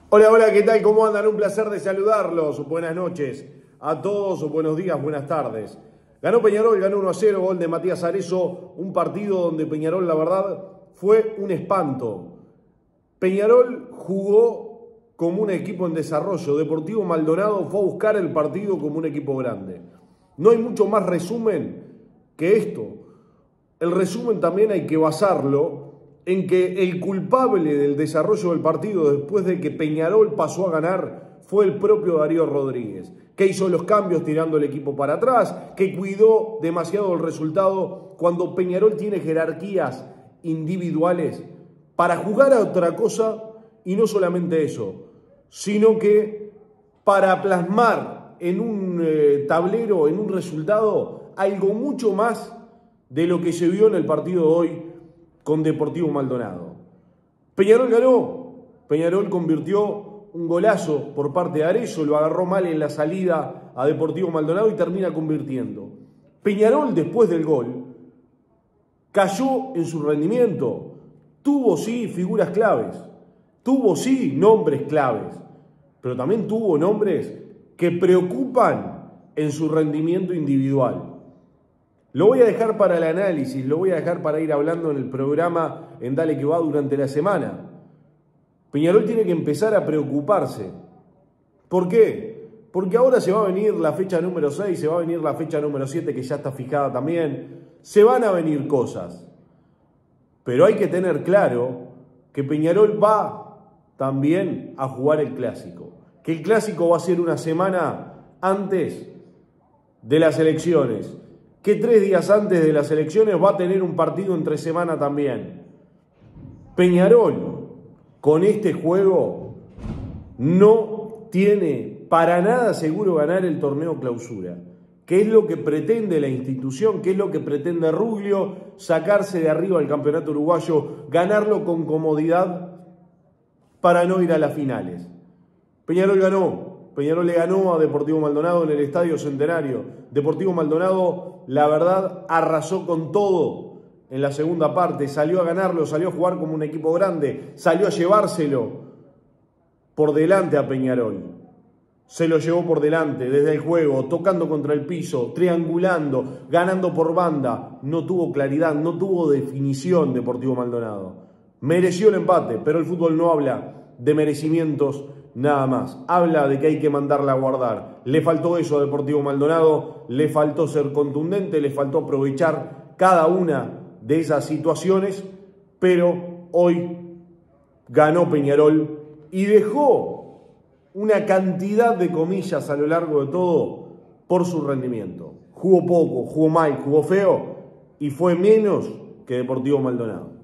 Hola, hola, ¿qué tal? ¿Cómo andan? Un placer de saludarlos. Buenas noches a todos, buenos días, buenas tardes. Ganó Peñarol, ganó 1-0, gol de Matías Arezzo, un partido donde Peñarol, la verdad, fue un espanto. Peñarol jugó como un equipo en desarrollo. Deportivo Maldonado fue a buscar el partido como un equipo grande. No hay mucho más resumen que esto. El resumen también hay que basarlo en que el culpable del desarrollo del partido después de que Peñarol pasó a ganar fue el propio Darío Rodríguez, que hizo los cambios tirando el equipo para atrás, que cuidó demasiado el resultado cuando Peñarol tiene jerarquías individuales para jugar a otra cosa, y no solamente eso, sino que para plasmar en un tablero, en un resultado, algo mucho más de lo que se vio en el partido de hoy con Deportivo Maldonado. Peñarol ganó, Peñarol convirtió un golazo por parte de Arezzo, lo agarró mal en la salida a Deportivo Maldonado y termina convirtiendo. Peñarol, después del gol, cayó en su rendimiento, tuvo sí figuras claves, tuvo sí nombres claves, pero también tuvo nombres que preocupan en su rendimiento individual. Lo voy a dejar para el análisis, lo voy a dejar para ir hablando en el programa en Dale que va durante la semana. Peñarol tiene que empezar a preocuparse. ¿Por qué? Porque ahora se va a venir la fecha número 6, se va a venir la fecha número 7 que ya está fijada también. Se van a venir cosas. Pero hay que tener claro que Peñarol va también a jugar el Clásico. Que el Clásico va a ser una semana antes de las elecciones. Que 3 días antes de las elecciones va a tener un partido entre semana también. Peñarol, con este juego, no tiene para nada seguro ganar el torneo Clausura. ¿Qué es lo que pretende la institución? ¿Qué es lo que pretende Ruglio? Sacarse de arriba el campeonato uruguayo, ganarlo con comodidad para no ir a las finales. Peñarol ganó. Peñarol le ganó a Deportivo Maldonado en el Estadio Centenario. Deportivo Maldonado, la verdad, arrasó con todo en la segunda parte. Salió a ganarlo, salió a jugar como un equipo grande, salió a llevárselo por delante a Peñarol. Se lo llevó por delante desde el juego, tocando contra el piso, triangulando, ganando por banda. No tuvo claridad, no tuvo definición Deportivo Maldonado. Mereció el empate, pero el fútbol no habla de merecimientos nada más. Habla de que hay que mandarla a guardar. Le faltó eso a Deportivo Maldonado, le faltó ser contundente, le faltó aprovechar cada una de esas situaciones, pero hoy ganó Peñarol y dejó una cantidad de comillas a lo largo de todo por su rendimiento. Jugó poco, jugó mal, jugó feo y fue menos que Deportivo Maldonado.